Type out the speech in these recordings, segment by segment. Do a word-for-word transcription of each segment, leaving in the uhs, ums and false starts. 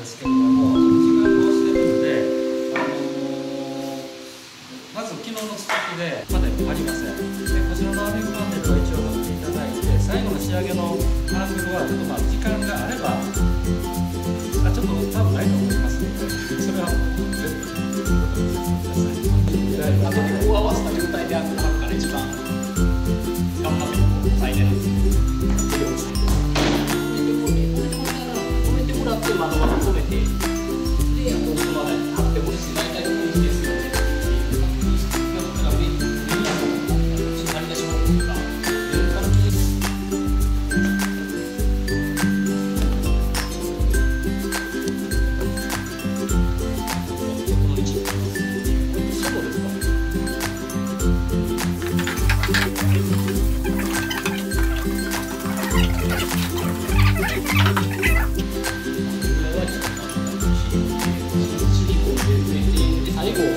ですけれども、時間をしてるんで、あのー、まず昨日のスタッフでパネルありません。でこちらのアーミングパネルは一応貼っていただいて、最後の仕上げのアーミングはちょっとまあ時間があれば、あちょっと多分ないと思いますので、それは全部ください。あとでこう合わせた状態であるから一番頑張ってこう最善。止めてもらって窓は止めて、であとその間に貼ってもいいし、大体こういう日ですよね。だから目に張り出しの方が全体に。この位置。そうですか。最後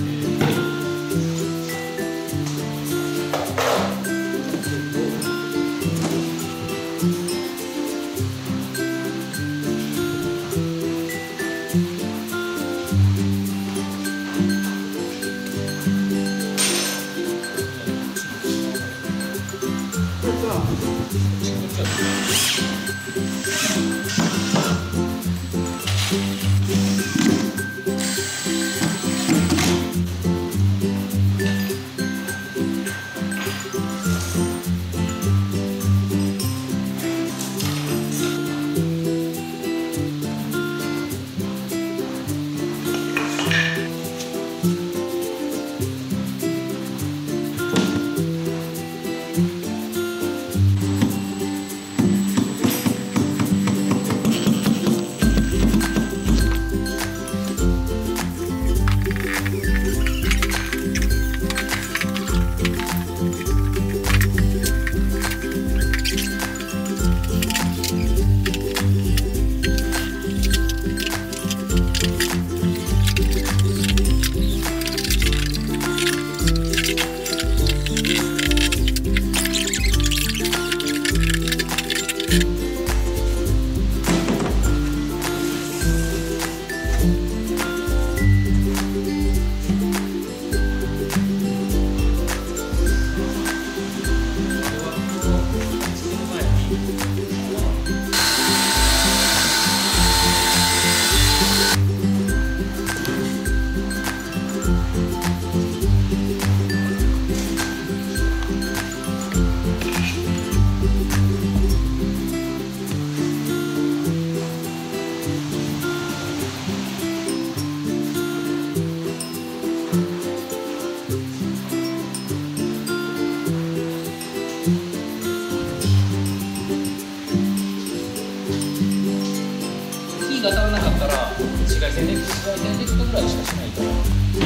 が当たらなかったら紫外線で紫外線できたぐらいしかしないから。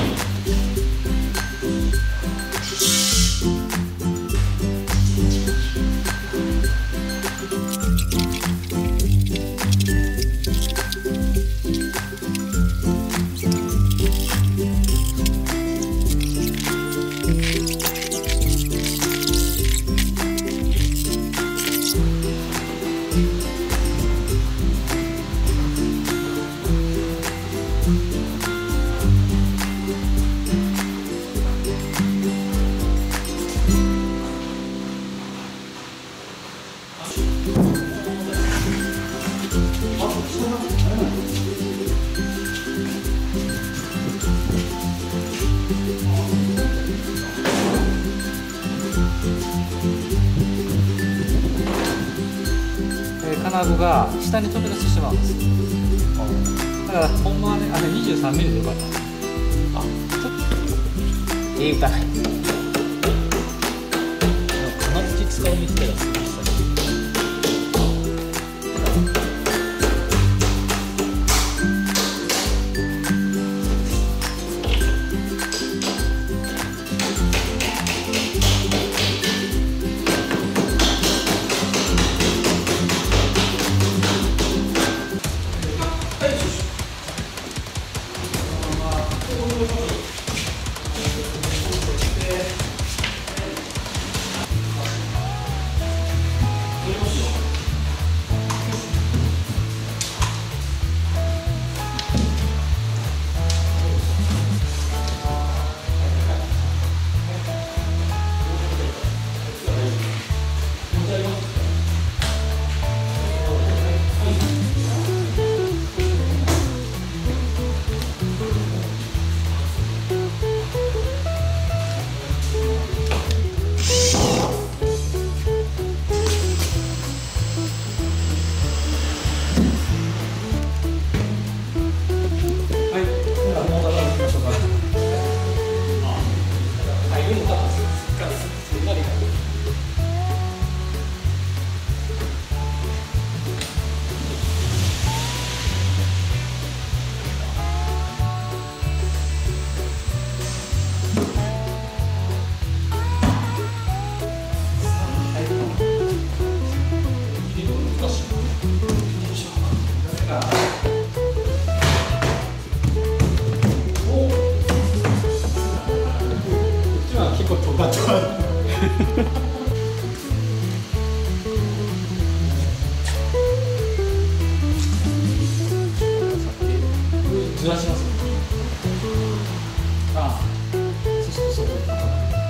金具が下に飛び出してしまうんです。だからほんまはね、あれにじゅうさんミリでよかった。あ、ちょっとええかない。金槌使うみたいな。 ずらします。ああ、そうするとそこにかかる。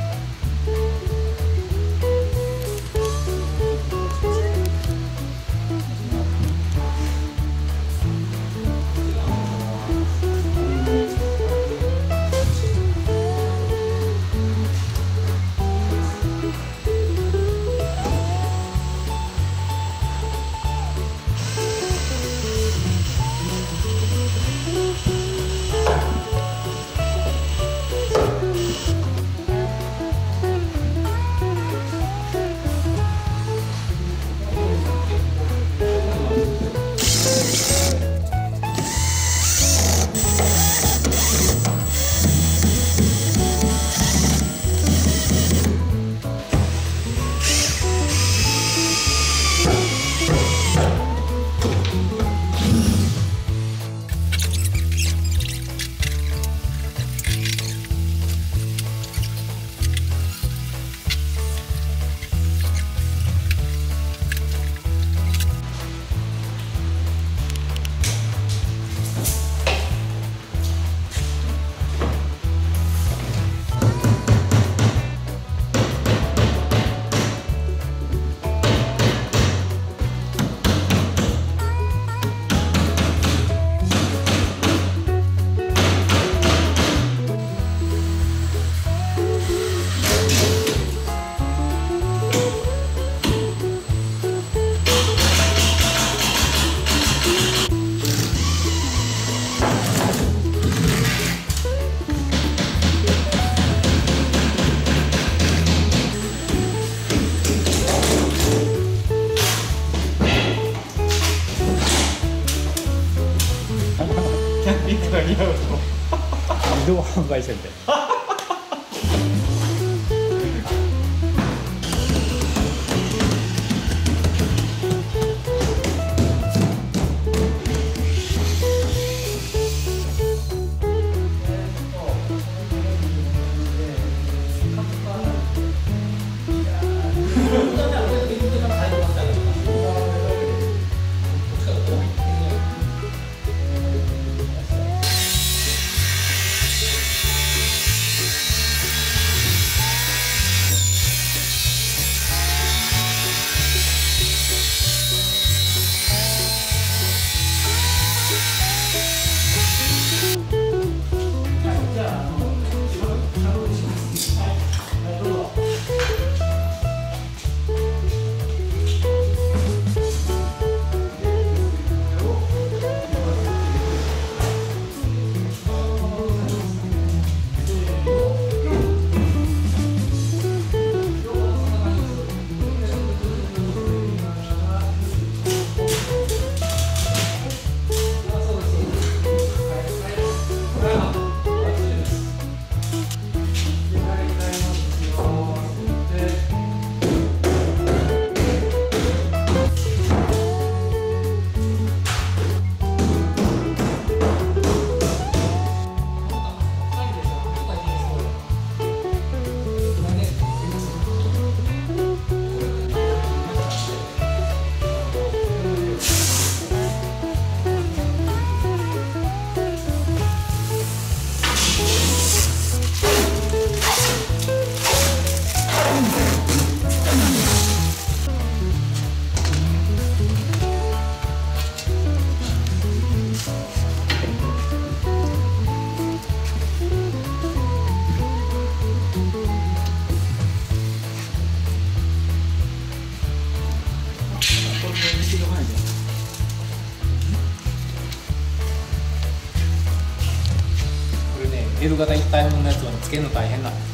自動販売センター。L 型一体分のやつをつけるの大変なんです。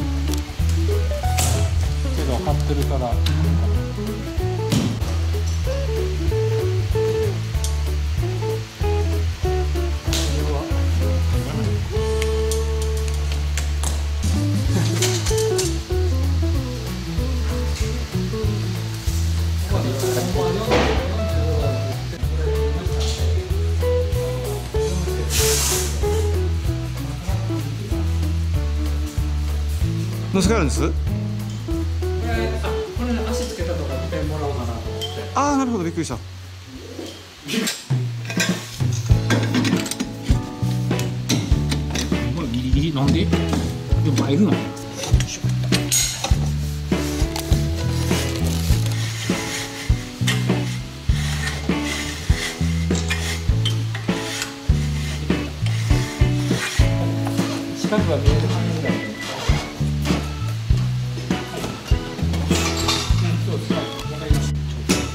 張ってるから。 かに乗せ替えるんです。 これ足つけたとか見てもらおうかなと思って。 ああ、なるほど、びっくりした。 これギリギリなんで？でも入るの？近くが見える感じだよね。そうですか。わかりました。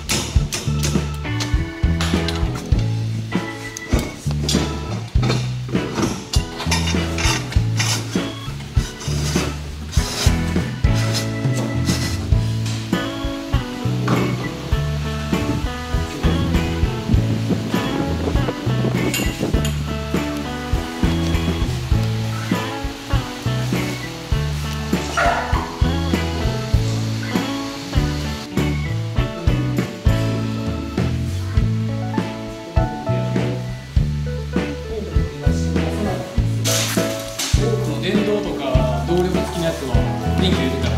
電動とか動力付きのやつは電気入れるから。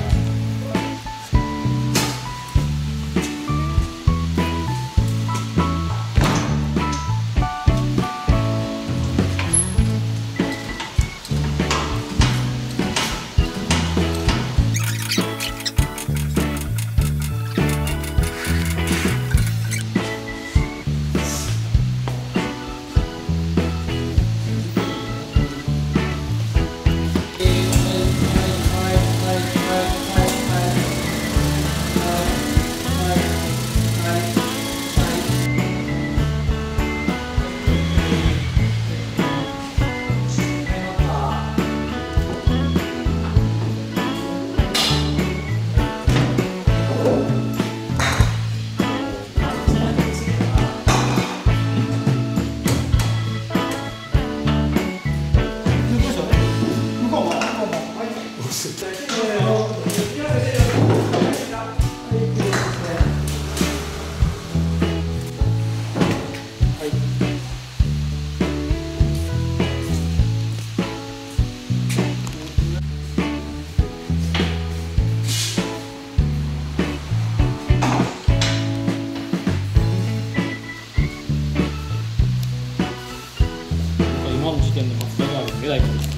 今の時点で松田がある未来から